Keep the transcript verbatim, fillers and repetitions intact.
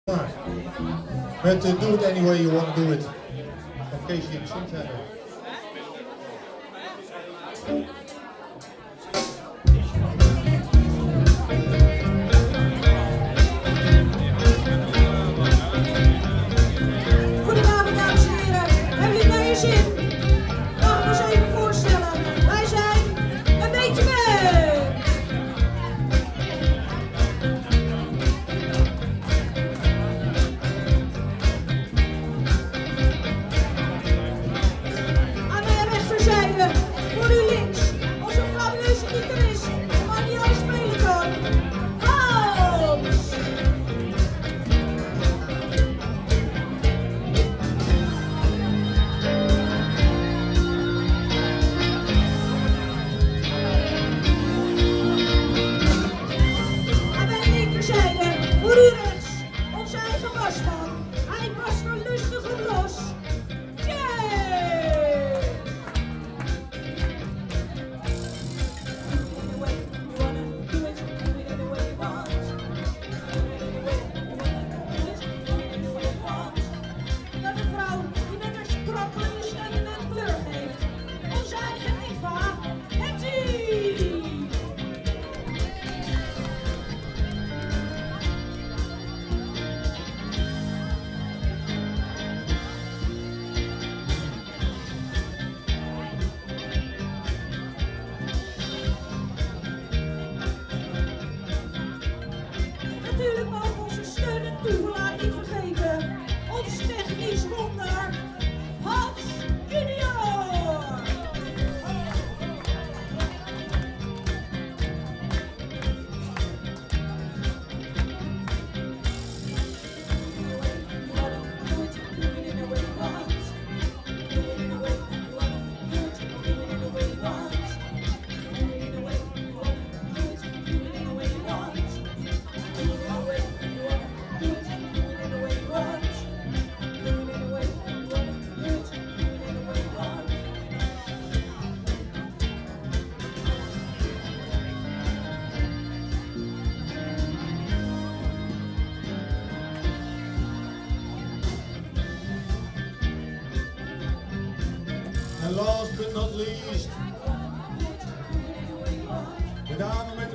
Met uh, Do It Any Way You Want to Do It. Van Casey en Sint. Goedenavond dames en heren, hebben jullie naar je zin? Laten we eens even voorstellen, wij zijn een beetje mee! Aan mijn rechterzijde, voor u links, onze fabuleuze gitarist, maar die al spelen kan. Hans! Aan mijn linkerzijde, voor u rechts, onze eigen basman. Hij past er lustig op los. Jee! Dat een vrouw die met haar sprakkelende stem een kleur geeft. Onze eigen Eva, Hetty! Natuurlijk mogen we onze steun en toeverlaat niet vergeten. Ons technisch wonder, Hans Junior! En last but not least, de dame met